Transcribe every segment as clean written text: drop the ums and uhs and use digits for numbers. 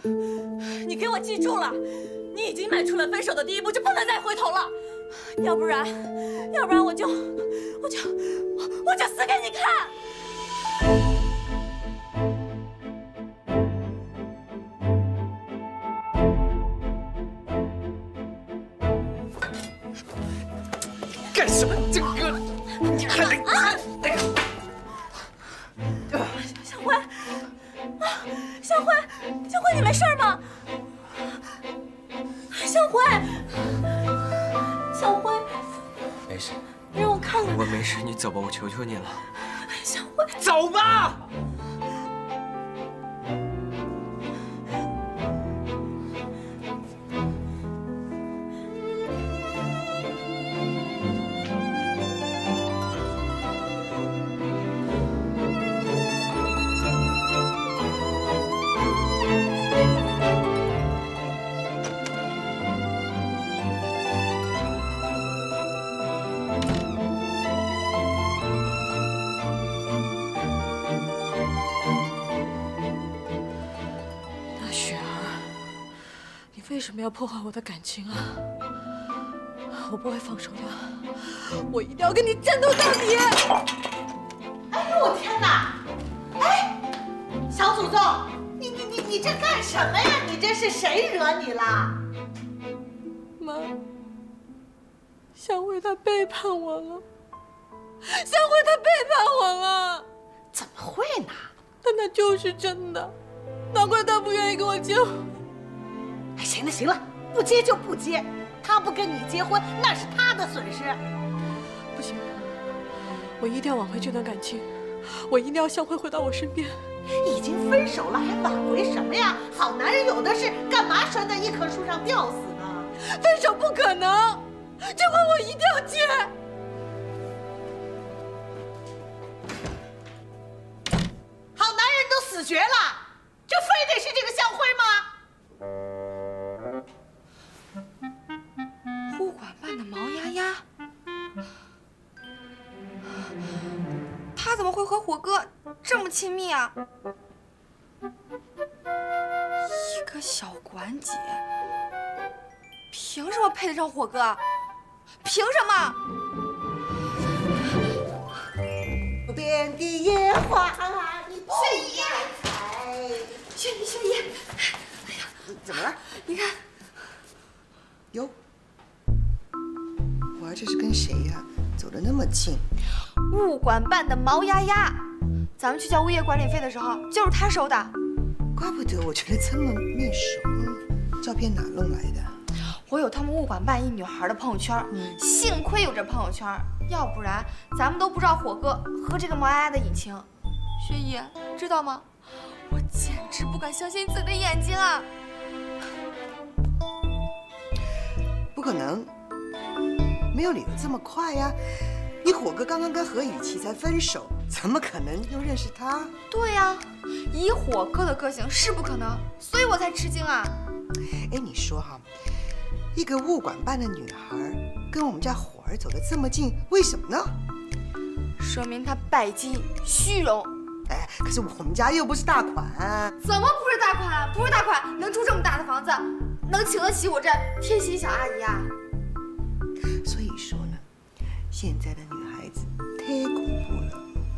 你给我记住了，你已经迈出了分手的第一步，就不能再回头了，要不然我就死给你看！ 干什么？这个，你还得…… 小辉，小辉，你没事吗？小辉， 没事， 你让我看看。 我没事，你走吧，我求求你了。 小辉， 走吧。 为什么要破坏我的感情啊？我不会放手的，我一定要跟你战斗到底！ 哎呦我天哪！哎，小祖宗，你这干什么呀？你这是谁惹你了？ 妈，小辉他背叛我了，小辉他背叛我了！ 怎么会呢？ 但他就是真的，难怪他不愿意跟我结婚。 哎，行了行了，不结就不结，他不跟你结婚那是他的损失。 不行，我一定要挽回这段感情，我一定要向辉回到我身边。 已经分手了，还挽回什么呀？好男人有的是，干嘛拴在一棵树上吊死呢？ 分手不可能，这婚我一定要结。 好男人都死绝了，就非得是这个向辉吗？ 物管办的毛丫丫，他怎么会和火哥这么亲密啊？一个小管姐，凭什么配得上火哥？凭什么？ 路边的野花，你不要采。 轩姨，哎呀， 怎么了？ 你看， 哟，哇，这是跟谁呀？走得那么近。 物管办的毛丫丫，咱们去交物业管理费的时候，就是他收的。 怪不得我觉得这么面熟，照片哪弄来的？ 我有他们物管办一女孩的朋友圈，幸亏有这朋友圈，要不然咱们都不知道火哥和这个毛丫丫的隐情。薛姨，知道吗？我简直不敢相信自己的眼睛啊！ 不可能，没有理由这么快呀！你火哥刚刚跟何雨琪才分手，怎么可能又认识他？ 对呀，以火哥的个性是不可能，所以我才吃惊啊！ 哎，你说哈，一个物管办的女孩跟我们家火儿走得这么近，为什么呢？ 说明她拜金虚荣。 哎，可是我们家又不是大款。 怎么不是大款？不是大款，能住这么大的房子，能请得起我这贴心小阿姨啊？ 所以说呢，现在的女孩子太恐怖了。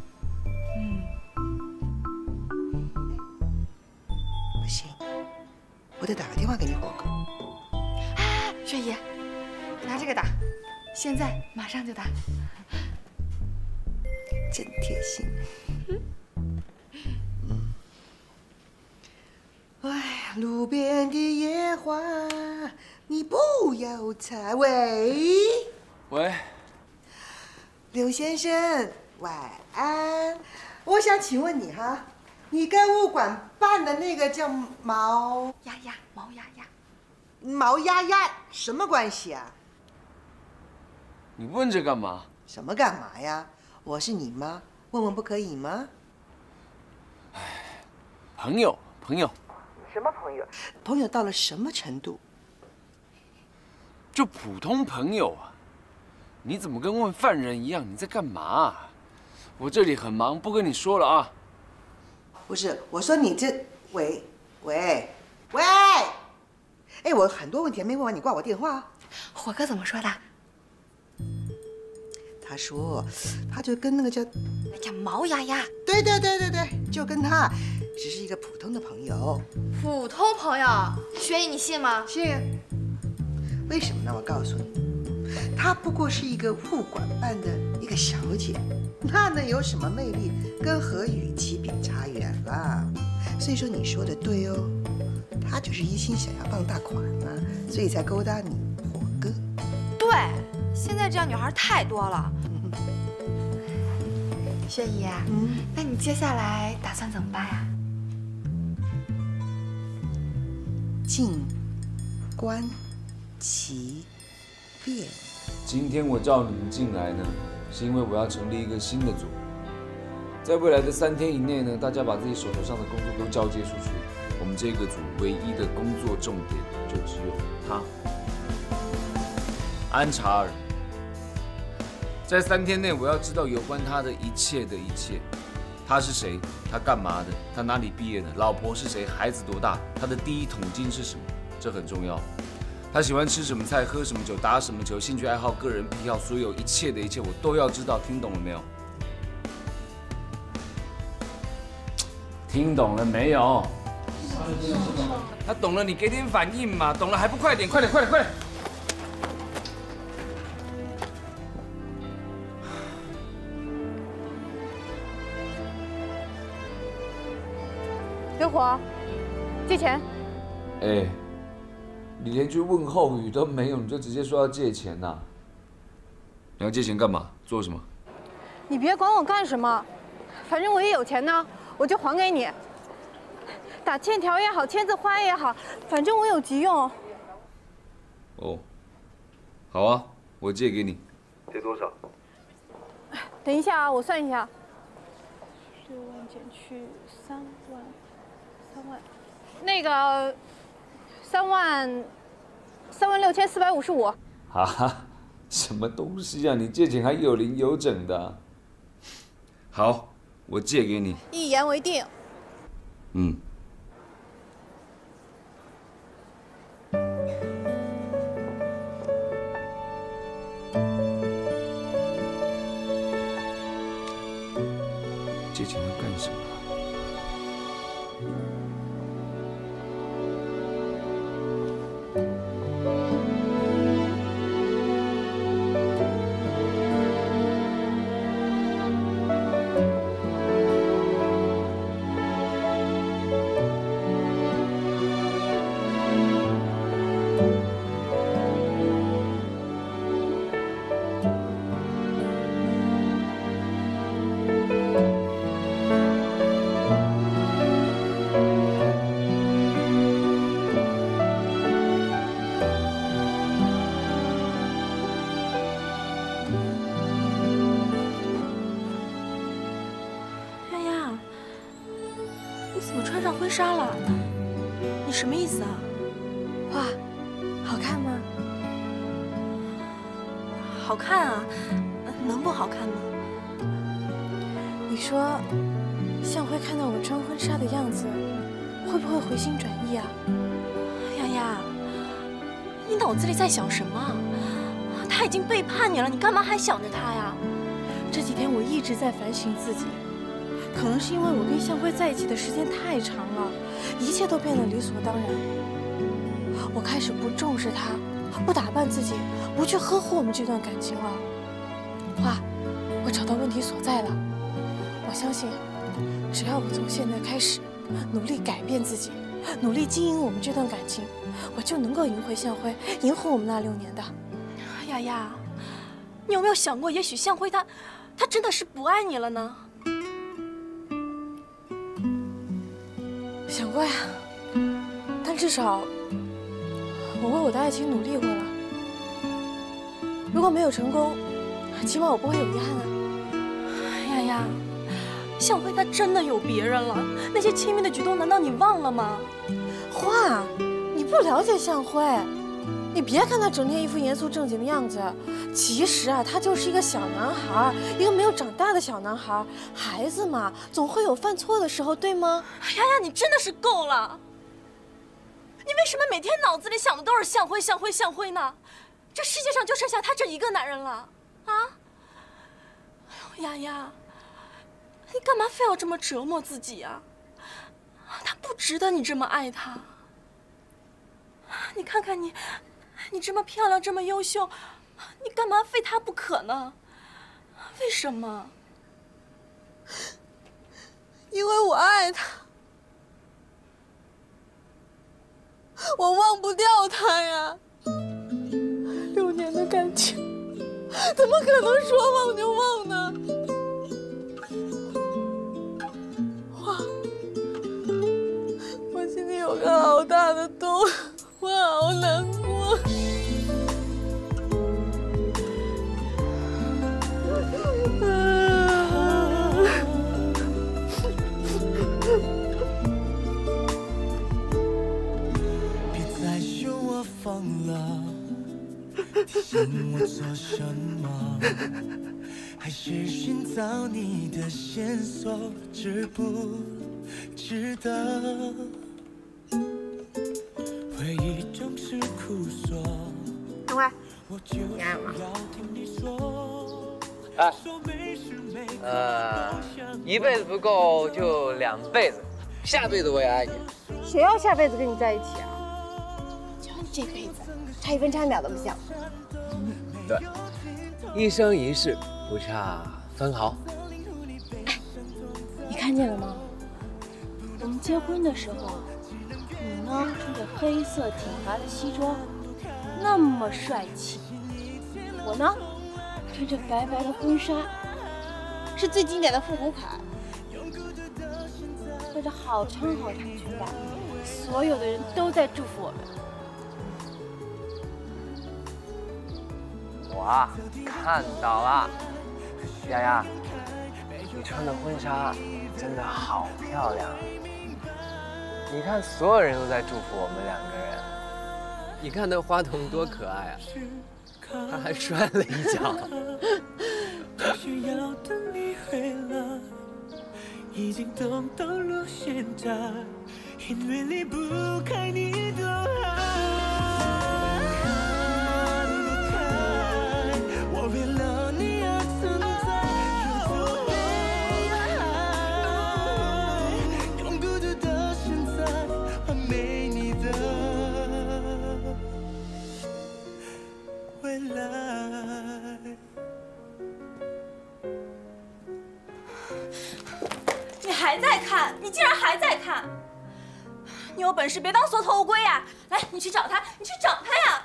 不行，我得打个电话给你火哥。 哎，薛姨，拿这个打，现在马上就打。 真贴心。哎，路边的野花，你不要采。喂，刘先生，晚安。我想请问你哈，你跟物管办的那个叫毛丫丫什么关系啊？ 你问这干嘛？ 什么干嘛呀？我是你妈，问问不可以吗？ 哎，朋友。 什么朋友？朋友到了什么程度？ 就普通朋友啊！你怎么跟问犯人一样？你在干嘛？我这里很忙，不跟你说了啊。 不是，我说你这，喂， 喂，哎，我很多问题还没问完，你挂我电话。 火哥怎么说的？ 他说，他就跟那个叫…… 哎呀，毛丫丫。 对，就跟他，只是一个普通的朋友。 普通朋友，学艺你信吗？ 信。为什么呢？我告诉你，她不过是一个物管办的一个小姐，那能有什么魅力？跟何雨琪比差远了。所以说你说的对哦，她就是一心想要傍大款嘛，所以才勾搭你火哥。 对，现在这样女孩太多了。薛姨，那你接下来打算怎么办呀？ 静观其变。 今天我叫你们进来呢，是因为我要成立一个新的组。在未来的3天以内呢，大家把自己手头上的工作都交接出去。我们这个组唯一的工作重点就只有他，安查尔。在3天内，我要知道有关他的一切的一切。他是谁？他干嘛的？他哪里毕业的？老婆是谁？孩子多大？他的第一桶金是什么？这很重要。他喜欢吃什么菜？喝什么酒？打什么球？兴趣爱好、个人癖好，所有一切的一切，我都要知道。听懂了没有？听懂了没有？他懂了，你给点反应嘛！懂了还不快点？快点！ 刘火，借钱。 哎，你连句问候语都没有，你就直接说要借钱呐？你要借钱干嘛？做什么？ 你别管我干什么，反正我也有钱呢，我就还给你。打欠条也好，签字花也好，反正我有急用。 哦，好啊，我借给你。借多少？ 等一下啊，我算一下。6万减去3万，那个36455。 啊，什么东西啊？你借钱还有零有整的啊？好，我借给你。 一言为定。 嗯。借钱要干什么？ 婚纱了，你什么意思啊？哇，好看吗？好看啊，能不好看吗？你说，向辉看到我穿婚纱的样子，会不会回心转意啊？丫丫，你脑子里在想什么？他已经背叛你了，你干嘛还想着他呀？这几天我一直在反省自己。可能是因为我跟向辉在一起的时间太长了，一切都变得理所当然。我开始不重视他，不打扮自己，不去呵护我们这段感情了。花，我找到问题所在了。我相信，只要我从现在开始努力改变自己，努力经营我们这段感情，我就能够赢回向辉，赢回我们那6年的。丫丫，你有没有想过，也许向辉他真的是不爱你了呢？想过呀，但至少我为我的爱情努力过了。如果没有成功，起码我不会有遗憾啊。丫丫，向辉他真的有别人了，那些亲密的举动难道你忘了吗？花，你不了解向辉，你别看他整天一副严肃正经的样子，其实啊，他就是一个小男孩，一个没有长大的小男孩。孩子嘛，总会有犯错的时候，对吗？丫丫，你真的是够了！ 你为什么每天脑子里想的都是向辉、向辉、向辉呢？这世界上就剩下他这一个男人了，啊？哎呦，丫丫，你干嘛非要这么折磨自己啊？他不值得你这么爱他。你看看你，你这么漂亮，这么优秀，你干嘛非他不可呢？为什么？因为我爱他，我忘不掉他呀。6年的感情，怎么可能说忘就忘呢？我心里有个好大的洞，我好难过。 别再说我疯了，提醒我做什么？还是寻找你的线索，值不值得？回忆总是苦说。 等会儿，你爱吗？ 一辈子不够就2辈子，下辈子我也爱你。 谁要下辈子跟你在一起啊？就你这辈子，差1分差1秒都不像。 对，一生一世不差分毫。 哎，你看见了吗？我们结婚的时候，你呢穿着黑色挺拔的西装，那么帅气；我呢穿着白白的婚纱， 是最经典的复古款。 穿着好长好长裙摆，所有的人都在祝福我们。 我啊，看到了，丫丫，你穿的婚纱真的好漂亮。你看，所有人都在祝福我们2个人。你看那花童多可爱啊，他还摔了一跤。 已经懂到了现在，因为离不开你的爱，离不开我为了你而存在，如此悲哀，用孤独的现在换没你的未来。 你还在看？你竟然还在看！你有本事别当缩头乌龟呀！来，你去找他，你去找他呀！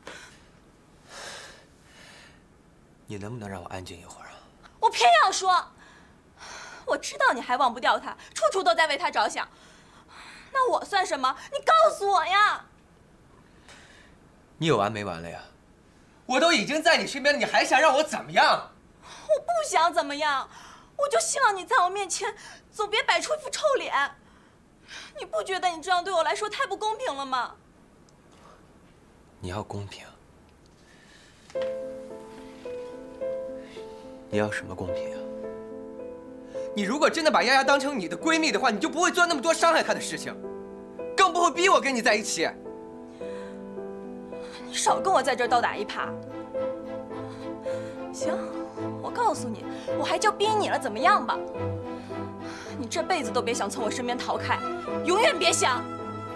你能不能让我安静一会儿啊？ 我偏要说，我知道你还忘不掉他，处处都在为他着想。那我算什么？你告诉我呀！ 你有完没完了呀？我都已经在你身边了，你还想让我怎么样？ 我不想怎么样，我就希望你在我面前总别摆出一副臭脸。你不觉得你这样对我来说太不公平了吗？ 你要公平，你要什么公平啊？你如果真的把丫丫当成你的闺蜜的话，你就不会做那么多伤害她的事情，更不会逼我跟你在一起。 你少跟我在这儿倒打一耙。行，我告诉你，我还就逼你了，怎么样吧？你这辈子都别想从我身边逃开，永远别想。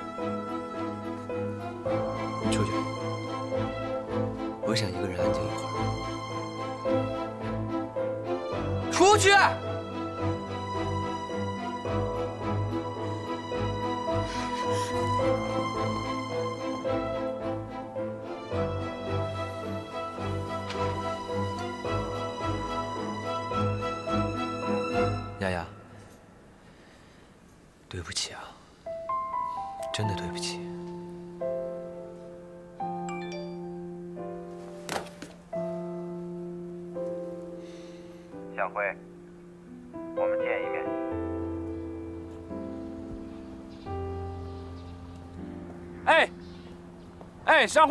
你出去，我想一个人安静一会儿。出去！丫丫，对不起啊，真的对不起。 向辉，我们见一面。 哎，向辉，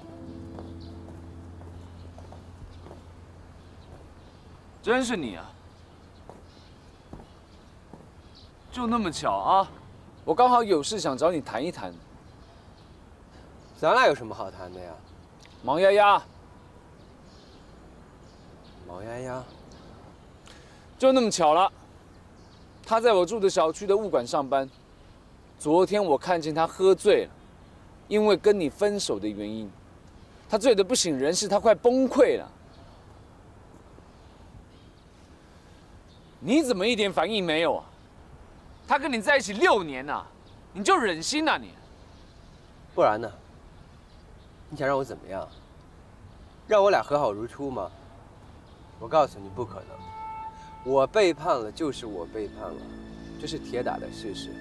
真是你啊！就那么巧啊，我刚好有事想找你谈一谈。 咱俩有什么好谈的呀？ 毛丫丫， 毛丫丫， 就那么巧了，她在我住的小区的物管上班。昨天我看见她喝醉了，因为跟你分手的原因，她醉得不省人事，她快崩溃了。你怎么一点反应没有啊？她跟你在一起6年了，你就忍心啊你？ 不然呢？你想让我怎么样？让我俩和好如初吗？我告诉你，不可能。我背叛了，就是我背叛了，这是铁打的事实。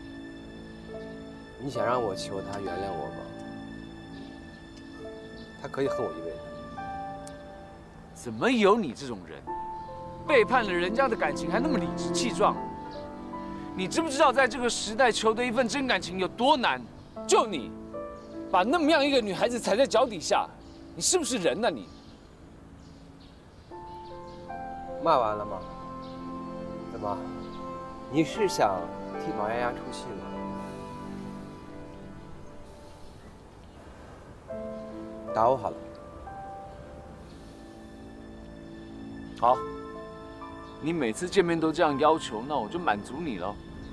你想让我求他原谅我吗？他可以恨我一辈子。 怎么有你这种人？背叛了人家的感情还那么理直气壮？你知不知道在这个时代求得一份真感情有多难？就你，把那么样一个女孩子踩在脚底下，你是不是人呢你？ 骂完了吗？怎么？你是想替毛丫丫出气吗？打我好了。 好，你每次见面都这样要求，那我就满足你了。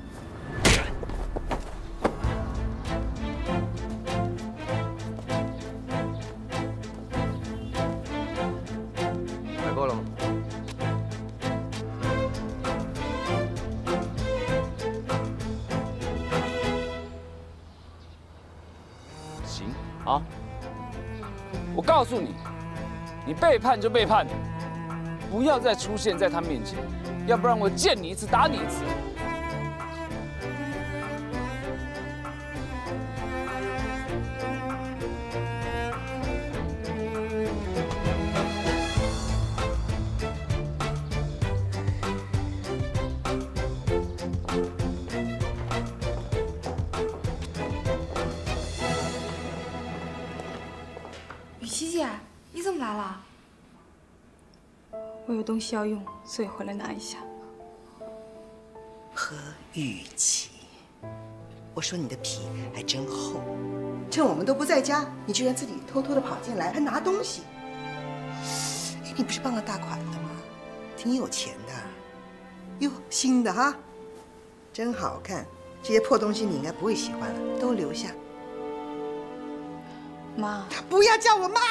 买够了吗？ 行啊，我告诉你，你背叛就背叛了，不要再出现在他面前，要不然我见你一次打你一次。 雨琦姐，你怎么来了？ 我有东西要用，所以回来拿一下。 何雨琦，我说你的皮还真厚，趁我们都不在家，你居然自己偷偷的跑进来，还拿东西。哎，你不是傍了大款的吗？挺有钱的。哟，新的哈，真好看。这些破东西你应该不会喜欢了，都留下。 妈， 不要叫我妈。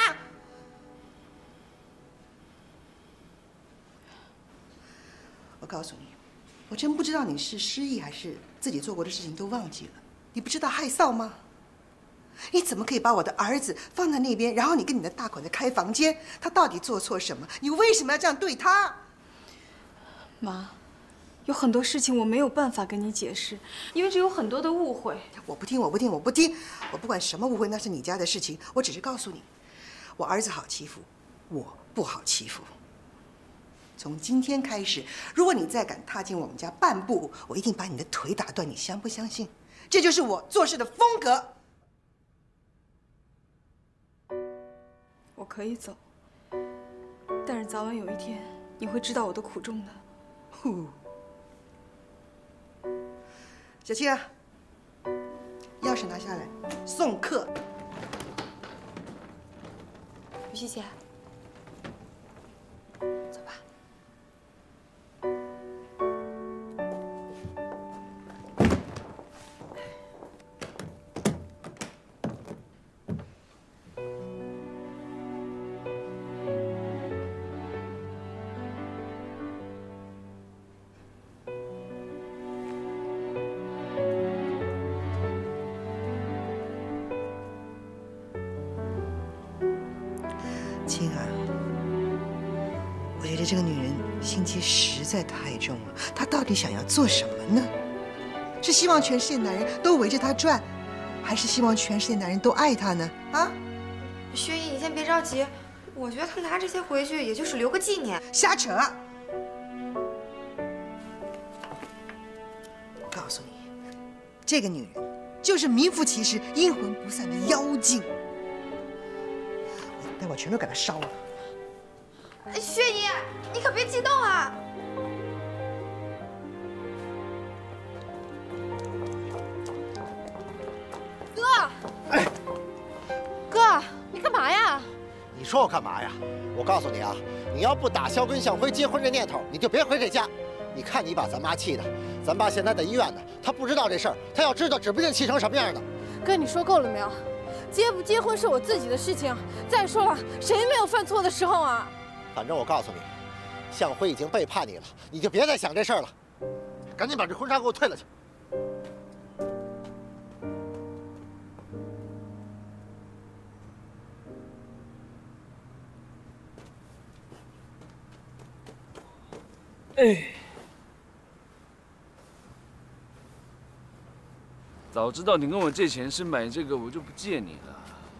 我告诉你，我真不知道你是失忆还是自己做过的事情都忘记了。你不知道害臊吗？你怎么可以把我的儿子放在那边，然后你跟你的大款在开房间？他到底做错什么？你为什么要这样对他？ 妈，有很多事情我没有办法跟你解释，因为这有很多的误会。 我不听，我不听，我不听！我不管什么误会，那是你家的事情。我只是告诉你，我儿子好欺负，我不好欺负。从今天开始，如果你再敢踏进我们家半步，我一定把你的腿打断，你相不相信？这就是我做事的风格。 我可以走，但是早晚有一天你会知道我的苦衷的。 呼，小七啊，钥匙拿下来，送客。 雨琦姐，走吧。 青啊，我觉得这个女人心机实在太重了。她到底想要做什么呢？是希望全世界男人都围着她转，还是希望全世界男人都爱她呢？啊？ 薛姨，你先别着急，我觉得她拿这些回去也就是留个纪念。 瞎扯！我告诉你，这个女人就是名副其实、阴魂不散的妖精。待会全都给她烧了。 薛姨，你可别激动啊！哥， 说我干嘛呀？我告诉你啊，你要不打消跟向辉结婚这念头，你就别回这家。你看你把咱妈气的，咱爸现在在医院呢，他不知道这事儿，他要知道，指不定气成什么样呢。 哥，你说够了没有？结不结婚是我自己的事情。再说了，谁没有犯错的时候啊？ 反正我告诉你，向辉已经背叛你了，你就别再想这事儿了。赶紧把这婚纱给我退了去。 哎，早知道你跟我借钱是买这个，我就不借你了。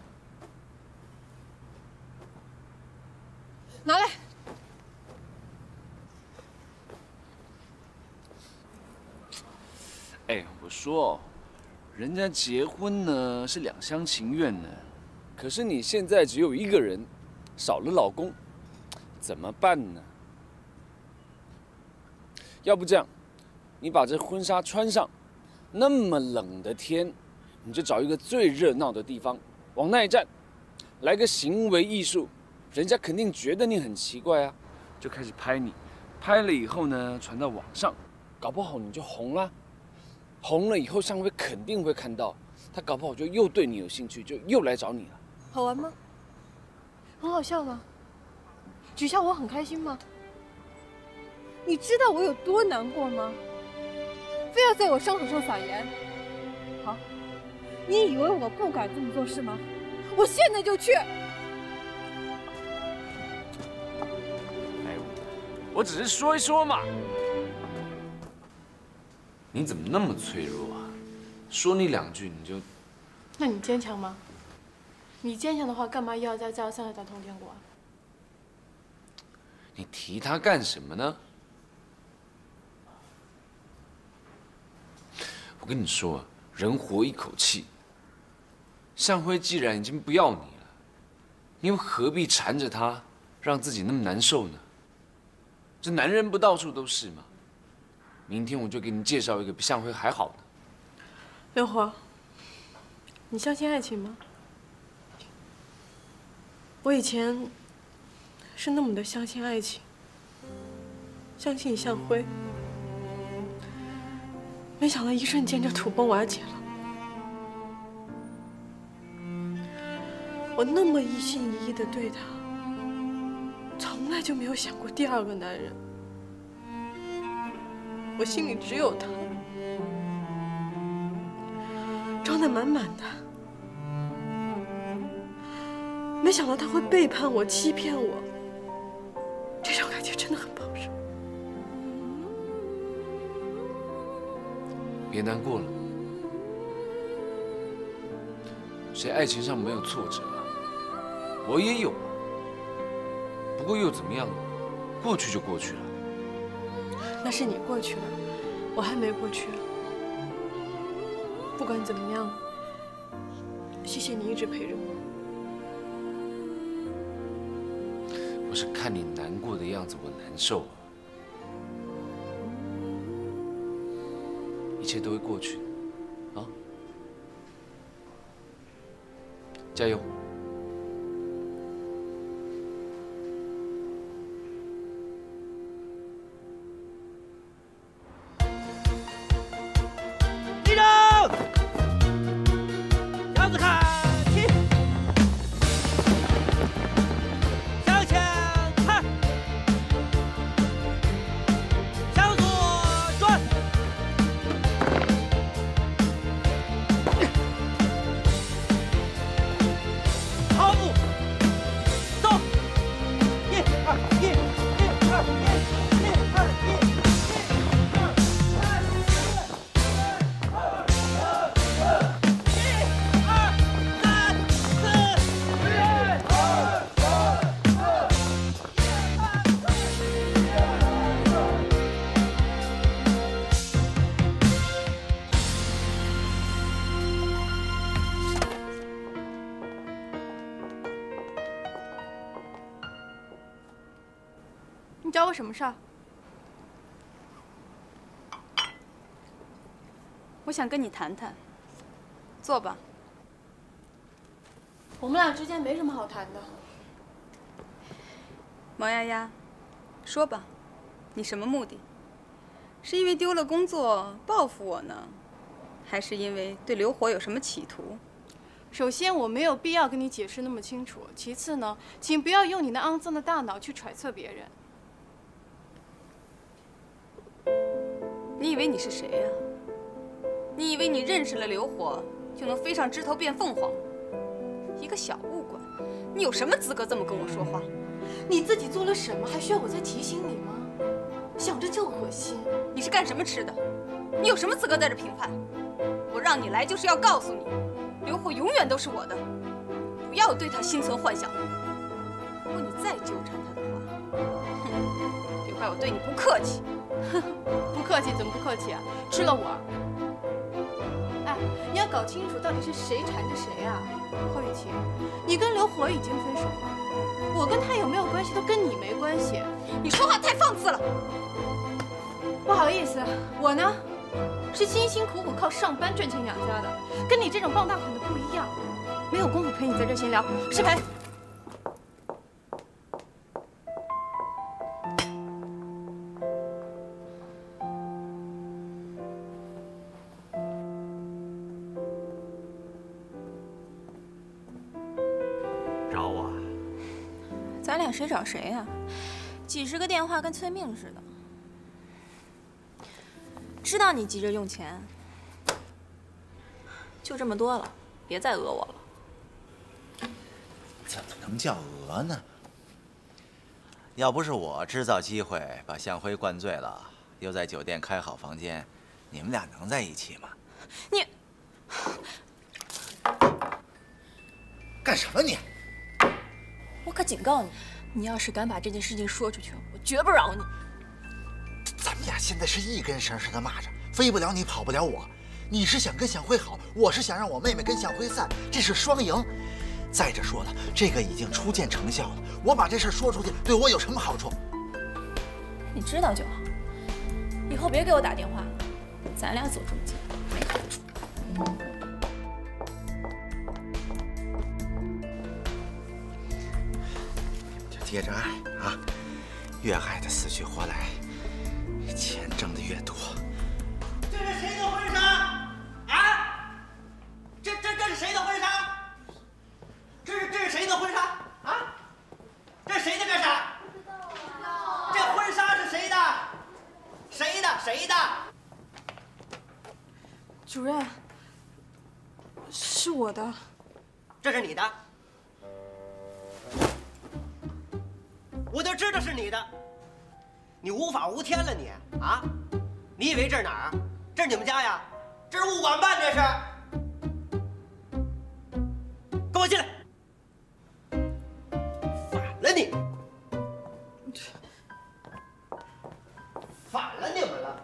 拿来。 哎，我说，人家结婚呢是两厢情愿的，可是你现在只有一个人，少了老公，怎么办呢？ 要不这样，你把这婚纱穿上，那么冷的天，你就找一个最热闹的地方，往那一站，来个行为艺术，人家肯定觉得你很奇怪啊，就开始拍你，拍了以后呢，传到网上，搞不好你就红了，红了以后向辉肯定会看到，他搞不好就又对你有兴趣，就又来找你了。 好玩吗？很好笑吗？取笑我很开心吗？ 你知道我有多难过吗？非要在我伤口上撒盐。好，你以为我不敢这么做是吗？我现在就去。 哎，我只是说一说嘛。你怎么那么脆弱啊？说你两句你就…… 那你坚强吗？你坚强的话，干嘛要在加油站打通天国啊？ 你提他干什么呢？ 我跟你说，人活一口气。向辉既然已经不要你了，你又何必缠着他，让自己那么难受呢？这男人不到处都是吗？明天我就给你介绍一个比向辉还好的。 刘华，你相信爱情吗？我以前是那么的相信爱情，相信向辉。 没想到一瞬间就土崩瓦解了。我那么一心一意的对他，从来就没有想过第二个男人。我心里只有他，装得满满的。没想到他会背叛我、欺骗我，这种感觉真的很不好受。 别难过了，谁爱情上没有挫折啊？我也有啊。不过又怎么样呢？过去就过去了。 那是你过去了，我还没过去。不管怎么样，谢谢你一直陪着我。 我是看你难过的样子，我难受啊。 一切都会过去的，啊！加油！ 立正，向左看齐，向前看，向左转。 跑步，走，1、2、1、1、2、1、1、2、1、1、2、1、2、 你找我什么事儿？ 我想跟你谈谈。坐吧。 我们俩之间没什么好谈的。 毛丫丫，说吧，你什么目的？是因为丢了工作报复我呢，还是因为对刘火有什么企图？ 首先，我没有必要跟你解释那么清楚。其次呢，请不要用你那肮脏的大脑去揣测别人。 你以为你是谁呀？你以为你认识了刘火就能飞上枝头变凤凰？一个小物馆，你有什么资格这么跟我说话？ 你自己做了什么，还需要我再提醒你吗？想着就恶心。 你是干什么吃的？你有什么资格在这评判？我让你来就是要告诉你，刘火永远都是我的，不要对他心存幻想。如果你再纠缠他的话，哼，别怪我对你不客气。 不客气怎么不客气啊？吃了我。哎，你要搞清楚到底是谁缠着谁啊？侯雨晴，你跟刘火已经分手了，我跟他有没有关系都跟你没关系。 你说话太放肆了。 不好意思，我呢是辛辛苦苦靠上班赚钱养家的，跟你这种傍大款的不一样，没有功夫陪你在这闲聊。失陪。 找我啊？ 咱俩谁找谁呀？几十个电话跟催命似的。知道你急着用钱，就这么多了，别再讹我了。 怎么能叫讹呢？要不是我制造机会把向辉灌醉了，又在酒店开好房间，你们俩能在一起吗？ 你干什么你？ 我可警告你，你要是敢把这件事情说出去，我绝不饶你。 咱们俩现在是一根绳上的蚂蚱，飞不了你，跑不了我。你是想跟向辉好，我是想让我妹妹跟向辉散，这是双赢。再者说了，这个已经初见成效了，我把这事说出去，对我有什么好处？ 你知道就好，以后别给我打电话了，咱俩走中间没好处。 就接着爱啊，越爱的死去活来，钱挣的越多。 这是谁的婚纱？啊？这是谁的婚纱？这是谁的婚纱？啊？这是谁的？这是？这婚纱是谁的？谁的？ 主任，是我的。 这是你的？我就知道是你的。你无法无天了你啊！你以为这是哪儿？这是你们家呀？这是物管办，这是。跟我进来。反了你！反了你们了！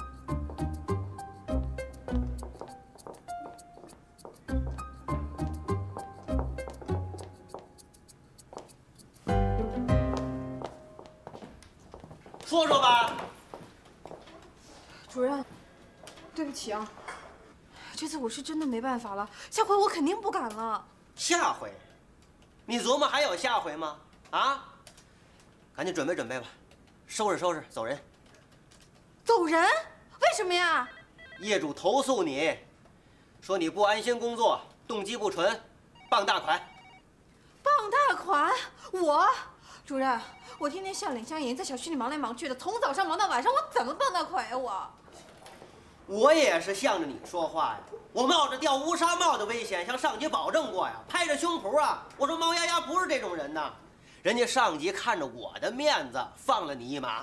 说说吧。 主任，对不起啊，这次我是真的没办法了，下回我肯定不敢了。 下回？你琢磨还有下回吗？啊？赶紧准备准备吧，收拾收拾，走人。 走人？为什么呀？ 业主投诉你，说你不安心工作，动机不纯，傍大款。 傍大款？我？主任，我天天像领像赢，在小区里忙来忙去的，从早上忙到晚上，我怎么傍大款呀？ 我也是向着你说话呀，我冒着掉乌纱帽的危险向上级保证过呀，拍着胸脯啊，我说毛丫丫不是这种人呐，人家上级看着我的面子放了你一马。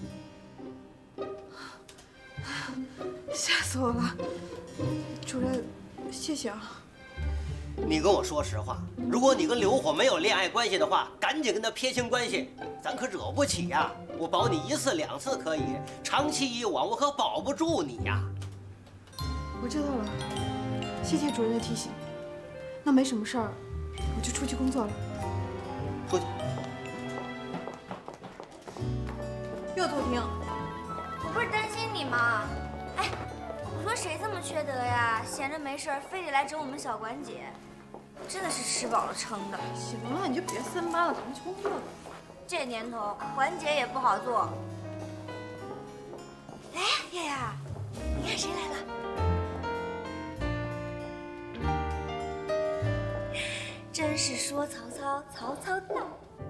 吓死我了，主任，谢谢啊。 你跟我说实话，如果你跟刘火没有恋爱关系的话，赶紧跟他撇清关系，咱可惹不起呀。我保你1次2次可以，长期以往我可保不住你呀。 我知道了，谢谢主任的提醒。那没什么事儿，我就出去工作了。 出去。 又偷听。 我不是担心你吗？哎，我说谁这么缺德呀？闲着没事儿非得来整我们小管姐，真的是吃饱了撑的。 行了，你就别3八了，咱们冲这个。 这年头环节也不好做。哎，丫丫，你看谁来了？真是说曹操，曹操到。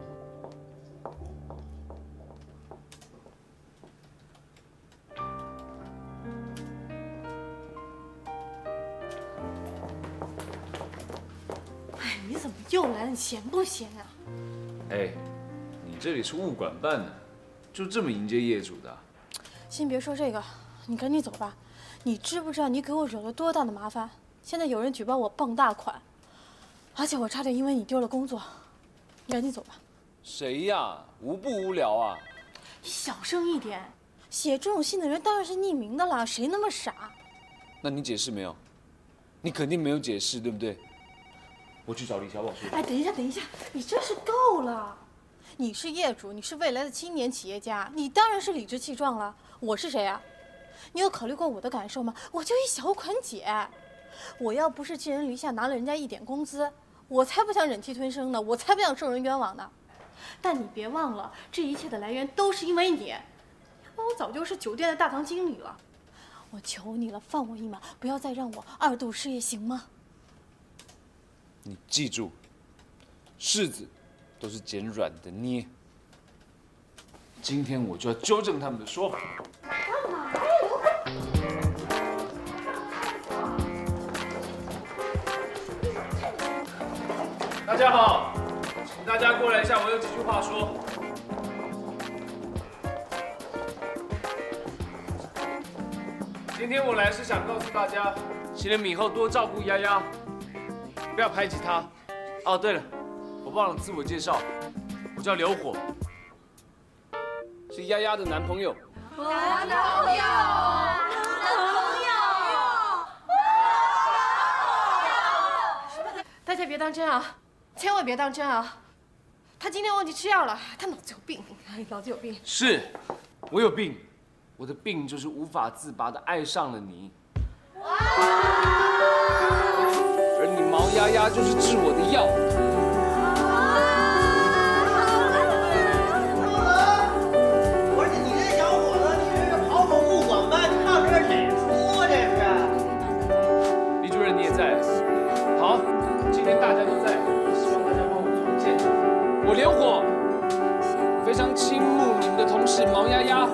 哎，你怎么又来了？你闲不闲啊？ 哎，你这里是物管办的，就这么迎接业主的？ 先别说这个，你赶紧走吧。你知不知道你给我惹了多大的麻烦？现在有人举报我傍大款，而且我差点因为你丢了工作。你赶紧走吧。 谁呀？无不无聊啊！ 你小声一点。写这种信的人当然是匿名的了，谁那么傻？ 那你解释没有？你肯定没有解释，对不对？我去找李小宝说。 哎，等一下，等一下，你真是够了！你是业主，你是未来的青年企业家，你当然是理直气壮了。我是谁啊？你有考虑过我的感受吗？我就一小款姐，我要不是寄人篱下拿了人家一点工资，我才不想忍气吞声呢，我才不想受人冤枉呢。但你别忘了，这一切的来源都是因为你，要不然我早就是酒店的大堂经理了。我求你了，放我一马，不要再让我2度失业，行吗？ 你记住，柿子都是捡软的捏。今天我就要纠正他们的说法。 干嘛呀？ 大家好，请大家过来一下，我有几句话说。今天我来是想告诉大家，请你们以后多照顾丫丫，不要排挤她。哦，对了，我忘了自我介绍，我叫刘火，是丫丫的男朋友。 男朋友。 大家别当真啊，千万别当真啊！他今天忘记吃药了，他脑子有病，哎，脑子有病。 是，我有病，我的病就是无法自拔的爱上了你。而你毛丫丫就是治我的药。 不是你这小伙子，你这是跑物管办，唱这是哪出啊？这是？ 李主任你也在，好，今天大家都在，希望大家帮我做个见证。我刘火非常倾慕你们的同事毛丫丫。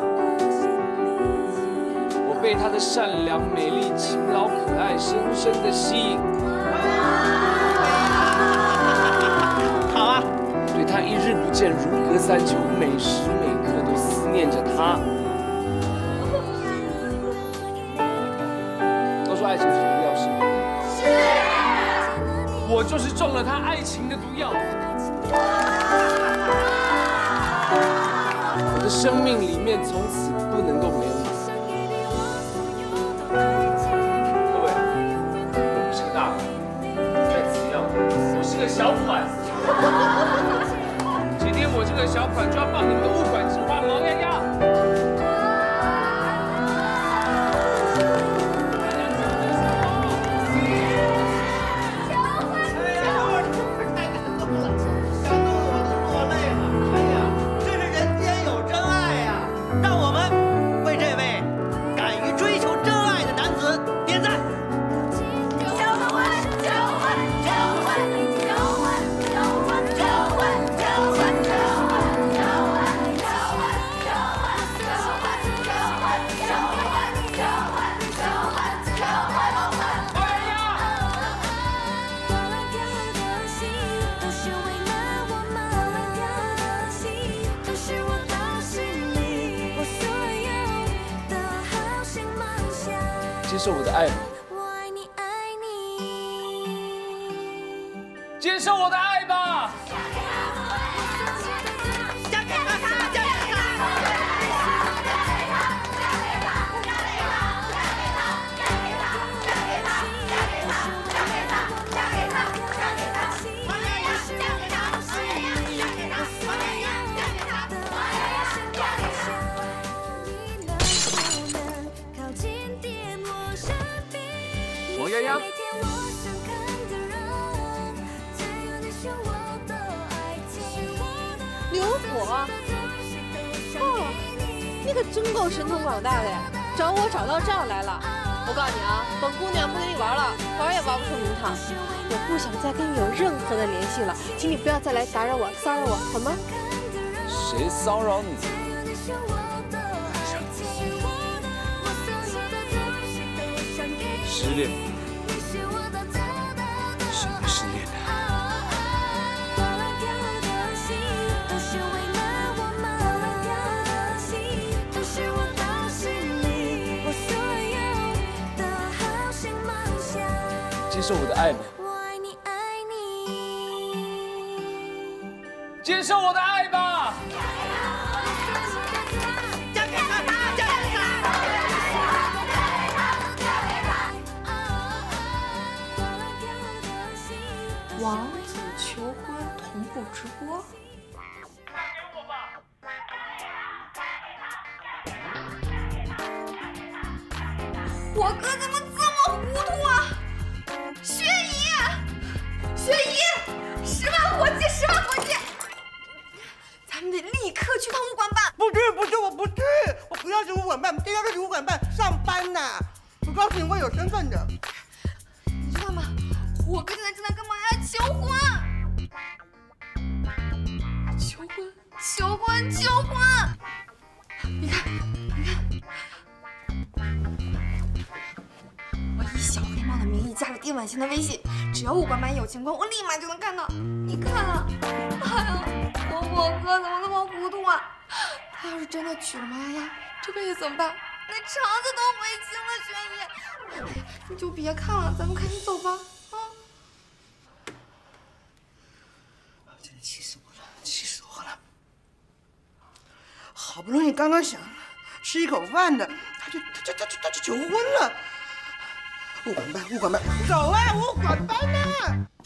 被她的善良、美丽、勤劳、可爱深深的吸引。 好啊， 对她一日不见如隔三秋，每时每刻都思念着她。都说爱情是毒药，是吗？是。我就是中了她爱情的毒药。我的生命里面从此不能够没有你。各位，我不是个大款，再次一样，我是个小款。今天我这个小款就要放你们的物管之花毛丫丫。接受我的爱吗？接受我的爱吧！毛丫丫。 刘我？哦，你可真够神通广大的，找我找到这儿来了。我告诉你啊，本姑娘不跟你玩了，玩也玩不出名堂。我不想再跟你有任何的联系了，请你不要再来打扰我、骚扰我，好吗？ 谁骚扰你？失恋？谁会失恋的？接受我的爱吧，接受我的爱吧。 王子求婚同步直播。我哥怎么这么糊涂啊！薛姨，薛姨，10万火急，10万火急！咱们得立刻去趟物管办。 不去，我不去，我不要去物管办，今天要去物管办上班呢。我告诉你，我有身份的。 你知道吗？我哥现在正在跟毛丫求婚，求婚！你看，我以小黑猫的名义加入丁婉欣的微信，只要物管办有情况，我立马就能看到。你看啊，哎呀，我哥怎么那么糊涂啊？他要是真的娶了毛丫丫，这辈子怎么办？那肠子都悔青了，薛姨，你就别看了，咱们赶紧走吧。 真的气死我了！好不容易刚刚想吃一口饭的，他就求婚了。物管办，走啊，物管办呐！